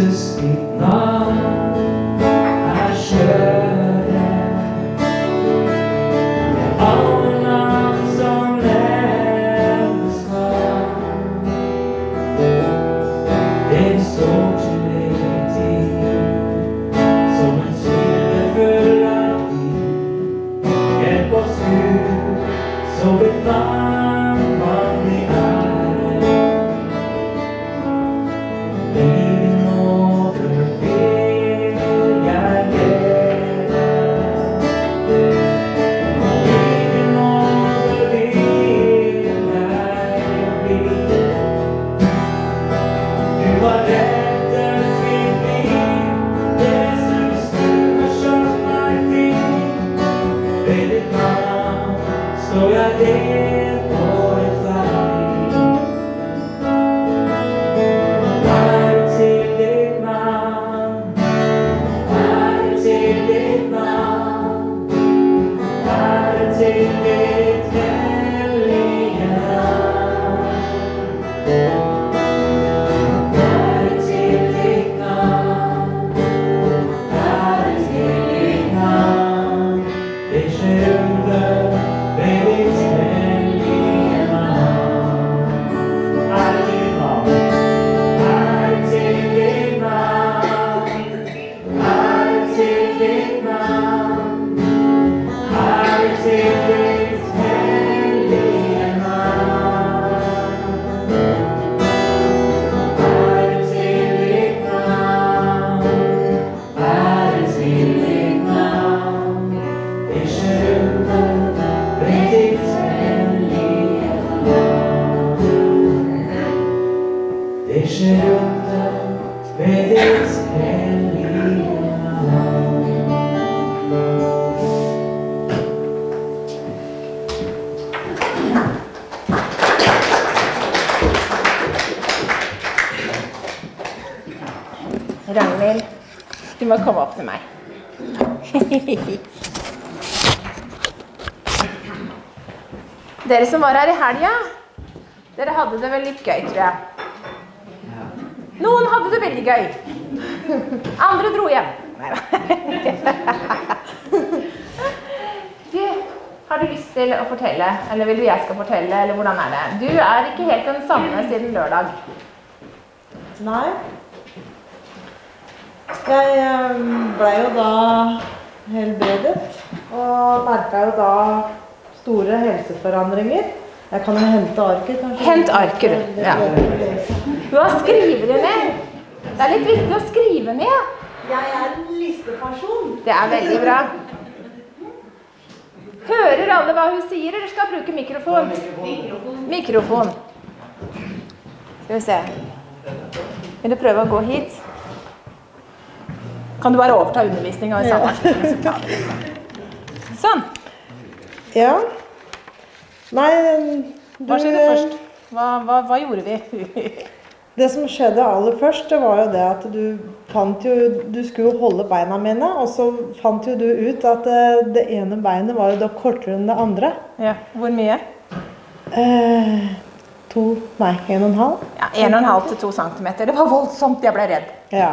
Jesus ditt navn er skjønne. Alle navn som nevnes kan. Den står til evig tid, som en kilde full av liv. Hjelp oss Gud, så bevann vanlig ære. I din nåde vil jeg leve. I din nåde vil jeg bli. Du har rettet mitt liv, Jesus, du har skjønt meg fri. Ved ditt navn står jeg redd og rettferdig. Ære til ditt navn, ære til ditt navn, ære til ditt hellige navn. Ære til ditt navn, ære til ditt navn. Det skjer under ved ditt hellige navn. Ære til ditt navn, ære til ditt navn, ære til ditt navn, ære til ditt hellige navn. Ære til ditt navn, ære til ditt navn. Det skjer under ved ditt hellige navn. Det skjer under ved ditt hellige navn. Ragnhild, du må komme opp til meg. Dere som var her i helga, dere hadde det vel litt gøy, tror jeg. Noen hadde det veldig gøy. Andre dro hjem. Neida. Du, har du lyst til å fortelle, eller vil du jeg skal fortelle, eller hvordan er det? Du er ikke helt den samme siden lørdag. Nei. Jeg ble jo da helbredet, og merket jo da store helseforandringer. Jeg kan jo hente arket, kanskje. Hent arket, ja. Du har skrevet det ned. Det er litt viktig å skrive ned. Jeg er en listeperson. Det er veldig bra. Hører alle hva hun sier, eller skal bruke mikrofon? Mikrofon. Skal vi se. Vil du prøve å gå hit? Kan du bare overta undervisningen og samarbeidsresultatet? Sånn. Ja. Nei, Hva skjedde først? Hva gjorde vi? Det som skjedde aller først, det var jo det at du fant jo, du skulle jo holde beina mine, og så fant jo du ut at det ene beinet var jo da kortere enn det andre. Ja, hvor mye? 1,5. Ja, 1,5 til 2 centimeter. Det var voldsomt, jeg ble redd. Ja.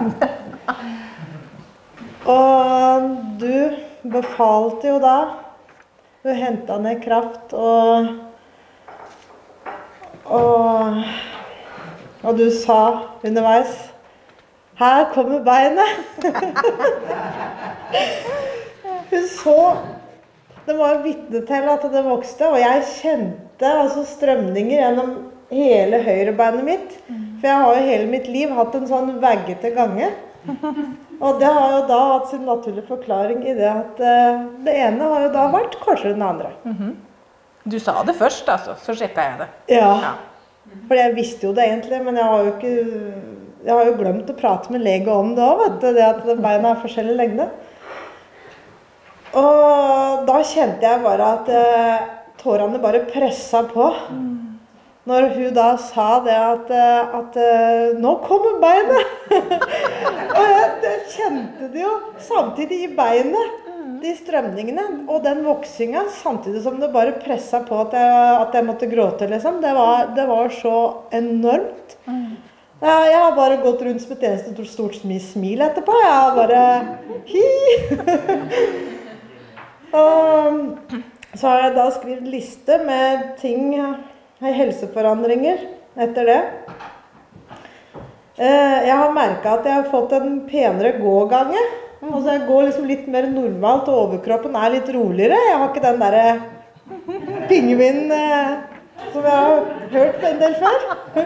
Og du befalte jo da, du hentet ned kraft, og du sa underveis, her kommer beinet. Hun så, det var vitne til at det vokste, og jeg kjente altså strømninger gjennom hele høyrebeinet mitt, for jeg har jo hele mitt liv hatt en sånn veggete gange. Og det har jo da hatt sin naturlige forklaring i det at det ene har jo da vært kortere enn det andre. Du sa det først, altså, så sjekket jeg det. Ja, for jeg visste jo det egentlig, men jeg har jo glemt å prate med lege om det også, vet du, det at beina har forskjellig lengde. Og da kjente jeg bare at tårene bare presset på. Når hun da sa det at nå kommer beinet. Og jeg kjente det jo samtidig i beinet, de strømningene, og den voksingen, samtidig som det bare presset på at jeg måtte gråte, liksom. Det var så enormt. Ja, jeg har bare gått rundt som et eneste stort smil etterpå. Jeg har bare Og så har jeg da skrevet liste med ting, helseforandringer etter det. Jeg har merket at jeg har fått en penere gågange. Altså jeg går liksom litt mer normalt, og overkroppen er litt roligere. Jeg har ikke den der pingvin som jeg har hørt en del før.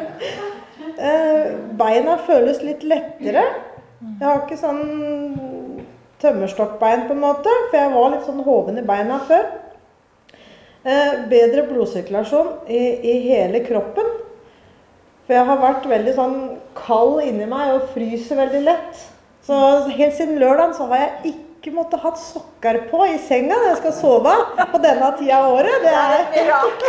Beina føles litt lettere. Jeg har ikke sånn tømmerstokkbein på en måte, for jeg var litt sånn hoven i beina før. Bedre blodsirkulasjon i hele kroppen. For jeg har vært veldig sånn kald inni meg og fryser veldig lett. Så helt siden lørdagen så har jeg ikke måttet ha sokker på i senga når jeg skal sove på denne tida av året. Det er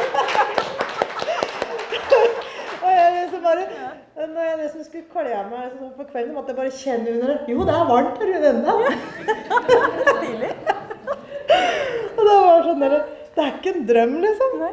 og jeg liksom bare, når jeg nesten skulle kle av meg på kvelden, måtte jeg bare kjenne under det. Jo, det er varmt her enda. Stilig. Og det var sånn der, det er ikke en drøm liksom.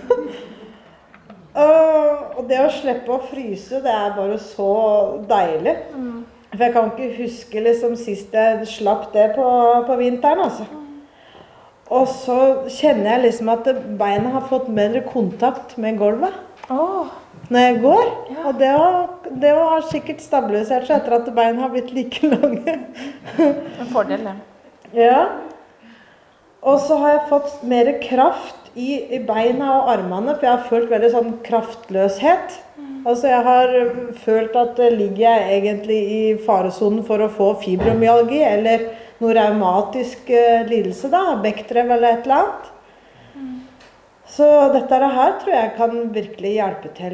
Og det å slippe å fryse, det er bare så deilig. For jeg kan ikke huske liksom sist jeg slapp det på vinteren, altså. Og så kjenner jeg liksom at beina har fått mer kontakt med gulvet når jeg går. Og det har sikkert stabilisert seg etter at beina har blitt like lange. En fordel, det. Ja. Og så har jeg fått mer kraft i beina og armene, for jeg har følt veldig sånn kraftløshet. Altså jeg har følt at ligger jeg egentlig i faresonen for å få fibromyalgi, eller noe reumatisk lidelse da, Bechdrev eller et eller annet. Så dette her tror jeg kan virkelig hjelpe til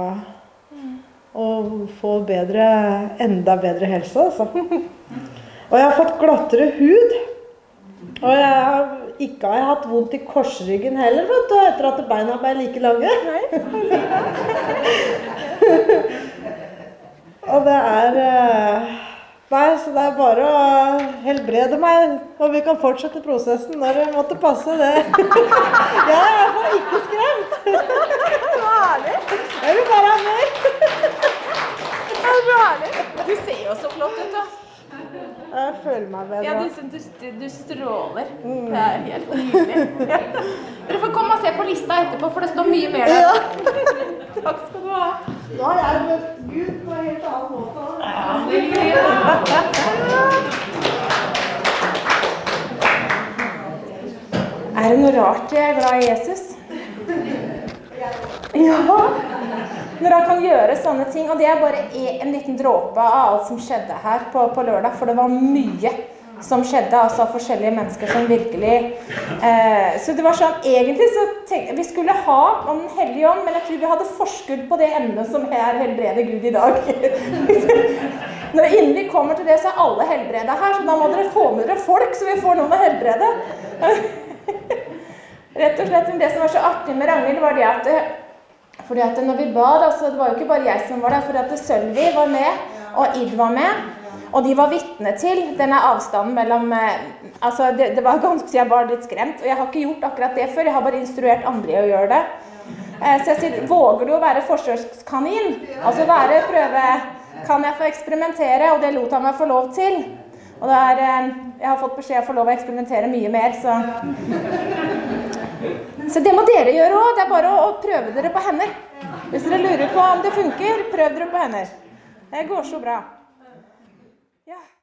å få enda bedre helse, altså. Og jeg har fått glattere hud. Og jeg har ikke hatt vondt i korsryggen heller, vet du, etter at beina ble like lange. Og det er... Nei, så det er bare å helbrede meg, og vi kan fortsette prosessen når det måtte passe det. Jeg er i hvert fall ikke skremt. Så herlig. Jeg vil bare ha mer. Det er så herlig. Du ser jo så flott ut da. Jeg føler meg bedre. Ja, du stråler. Det er helt nydelig. Ja. Dere får komme og se på lista etterpå, for det står mye mer der. Ja. Takk skal du ha. Nå har jeg møtt Gud på en helt annen måte. Er det noe rart jeg er glad i Jesus? Ja. Når han kan gjøre sånne ting, og det er bare en liten dråpe av alt som skjedde her på lørdag, for det var mye som skjedde, altså av forskjellige mennesker som virkelig... så det var sånn, egentlig så tenkte vi skulle ha om Den Hellige Ånd, men jeg tror vi hadde forskudd på det emnet som er helbrede Gud i dag. Innen vi kommer til det, så er alle helbrede her, så da må dere få med dere folk, så vi får noen å helbrede. Rett og slett, det som var så artig med Ragnhild var det at... Fordi at når vi bad, altså, det var jo ikke bare jeg som var der, fordi at Sølvi var med, og Id var med, og de var vittne til denne avstanden mellom, altså det var ganske, jeg var litt skremt, og jeg har ikke gjort akkurat det før, jeg har bare instruert andre i å gjøre det. Så jeg sier, våger du å være forsøkskanin? Altså prøve, kan jeg få eksperimentere, og det lot han meg få lov til. Og jeg har fått beskjed å få lov å eksperimentere mye mer, så det må dere gjøre også, det er bare å prøve dere på hender. Hvis dere lurer på om det funker, prøv dere på hender. Det går så bra. Ja.